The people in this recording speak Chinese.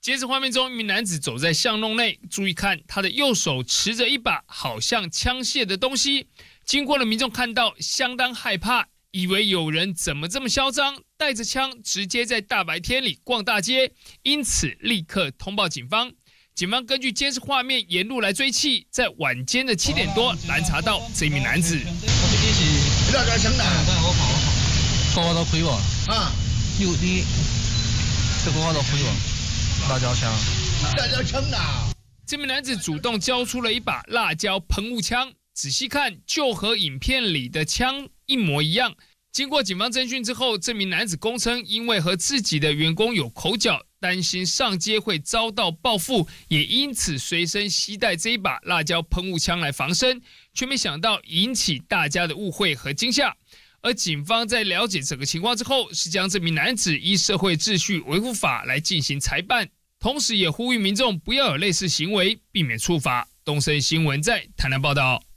监视画面中，一名男子走在巷弄内，注意看他的右手持着一把好像枪械的东西。经过的民众看到，相当害怕，以为有人怎么这么嚣张，带着枪直接在大白天里逛大街，因此立刻通报警方。警方根据监视画面沿路来追缉，在晚间的7点多拦查到这名男子。 你哪根枪的？ 我都亏我啊！ 你这个我都亏我，辣椒枪。 辣椒枪啊！ 这名男子主动交出了一把辣椒喷雾枪，仔细看就和影片里的枪一模一样。经过警方侦讯之后，这名男子供称，因为和自己的员工有口角，担心上街会遭到报复，也因此随身携带这一把辣椒喷雾枪来防身，却没想到引起大家的误会和惊吓。而警方在了解整个情况之后，是将这名男子依社会秩序维护法来进行裁办，同时也呼吁民众不要有类似行为，避免处罚。东森新闻在台南报道。